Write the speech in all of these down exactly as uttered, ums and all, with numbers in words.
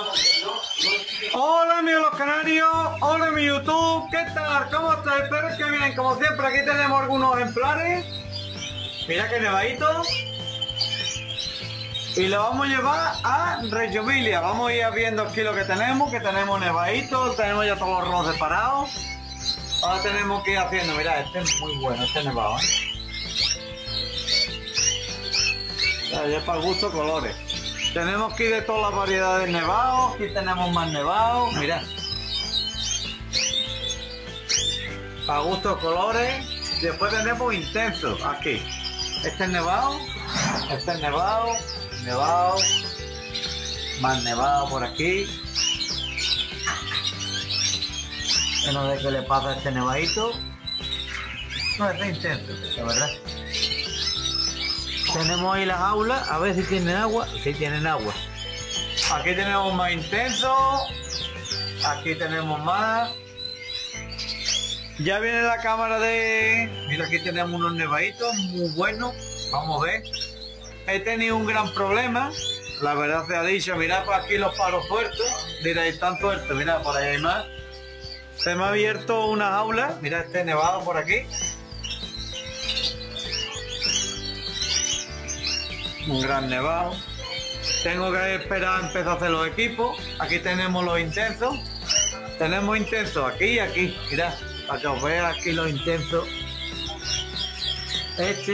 Hola amigos los canarios, hola mi YouTube, ¿qué tal? ¿Cómo estáis? Espero que bien, como siempre aquí tenemos algunos ejemplares. Mira que nevaditos. Y lo vamos a llevar a Reggio Emilia. Vamos a ir viendo aquí lo que tenemos, que tenemos nevaditos, tenemos ya todos los rodos separados. Ahora tenemos que ir haciendo, mira, este es muy bueno, este nevado, ¿eh? Ya para gusto colores. Tenemos que ir de todas las variedades nevados. Aquí tenemos más nevados, mira. Para gustos colores. Después tenemos intensos aquí. Este es nevado, este es nevado, nevado, más nevado por aquí. Yo no sé qué le pasa a este nevadito. No, este es intenso, la verdad. Tenemos ahí las aulas, a ver si tienen agua. Sí tienen agua. Aquí tenemos más intenso. Aquí tenemos más. Ya viene la cámara de... Mira, aquí tenemos unos nevaditos muy buenos. Vamos a ver. He tenido un gran problema. La verdad se ha dicho. Mirad por aquí los paros sueltos. Mira, están sueltos. Mira, por ahí hay más. Se me ha abierto una jaula. Mira este nevado por aquí. Un gran nevado. Tengo que esperar a empezar a hacer los equipos. Aquí tenemos los intensos. Tenemos intensos aquí y aquí. Mirad, para que os veáis aquí los intensos. Este.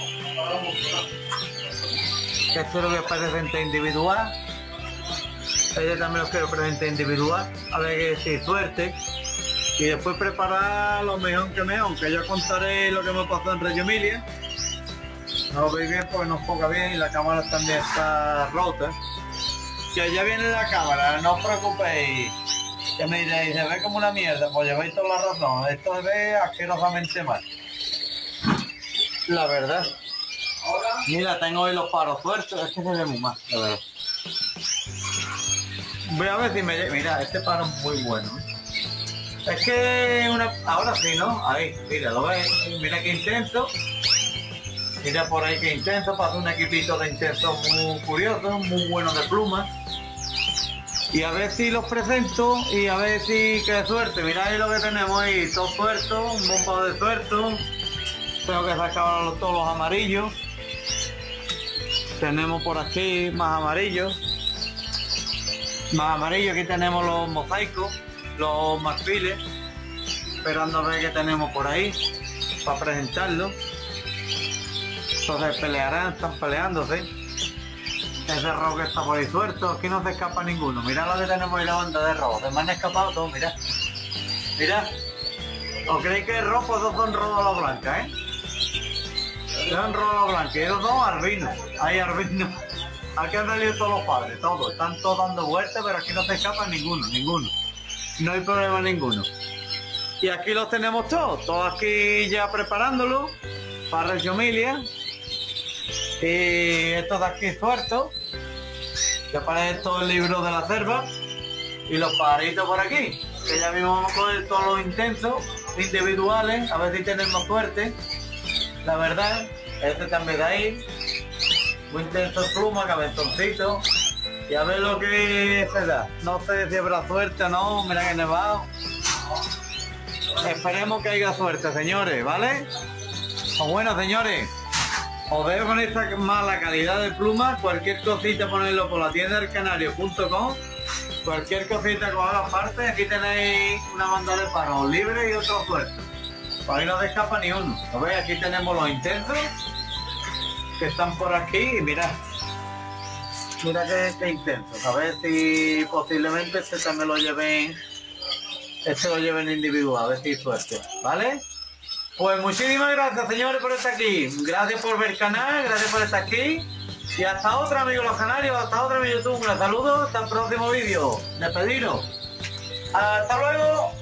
Que este lo que presente individual. Este también lo quiero presentar individual. A ver si suerte. Y después preparar lo mejor que mejor. Aunque yo contaré lo que me pasó en Reggio Emilia. No lo veis bien porque no enfoca bien y la cámara también está rota. Que ya viene la cámara, no os preocupéis. Que me diréis, se ve como una mierda, pues lleváis toda la razón. Esto se ve asquerosamente mal. La verdad. Mira, tengo hoy los paros sueltos, es que se ve muy mal, la verdad. Voy a ver si me llega. Mira, este paro es muy bueno. Es que una... ahora sí, ¿no? Ahí, mira, lo ves. Mira qué intenso. Mira por ahí que intenso, pasa un equipito de intenso muy curioso, muy bueno de plumas. Y a ver si los presento y a ver si qué suerte. Mirad ahí lo que tenemos ahí, todo suelto, un bombo de suelto. Tengo que sacar todos los amarillos. Tenemos por aquí más amarillos. Más amarillos, aquí tenemos los mosaicos, los marfiles. Esperando a ver qué tenemos por ahí para presentarlo. Entonces pelearán, están peleándose. Ese rojo que está por ahí suelto, aquí no se escapa ninguno. Mirad lo que tenemos ahí, la banda de rojo. Se me han escapado todos, mirad. Mirad. ¿Os creéis que es rojo? Esos son rojos a la blanca, ¿eh? Son rojos a la blanca. Y esos son albinos. Hay albinos. Aquí han salido todos los padres, todos. Están todos dando vueltas, pero aquí no se escapa ninguno, ninguno. No hay problema ninguno. Y aquí los tenemos todos. Todos aquí ya preparándolos para Reggio Emilia. Y estos de aquí sueltos, que para esto el libro de la cerva, y los pajaritos por aquí, que ya mismo vamos a coger todos los intensos individuales, a ver si tenemos suerte. La verdad, este también de ahí, muy intenso pluma, cabezoncito, y a ver lo que se da. No sé si habrá suerte o no, mira que nevado. Esperemos que haya suerte, señores, ¿vale? Pues bueno, señores, os veo con esta mala calidad de plumas. Cualquier cosita ponerlo por la tienda del canario punto com. Cualquier cosita que os haga parte. Aquí tenéis una banda de paros libre y otro suelto. Por ahí no se escapa ni uno. ¿Lo veis? Aquí tenemos los intensos que están por aquí. Y mirad. Mira que este intenso. A ver si posiblemente este también lo lleven. Este lo lleven individual. A ver si hay suerte. ¿Vale? Pues muchísimas gracias, señores, por estar aquí. Gracias por ver el canal, gracias por estar aquí. Y hasta otra, amigos los canarios, hasta otra, mi YouTube. Un saludo, hasta el próximo vídeo. Despediros. Hasta luego.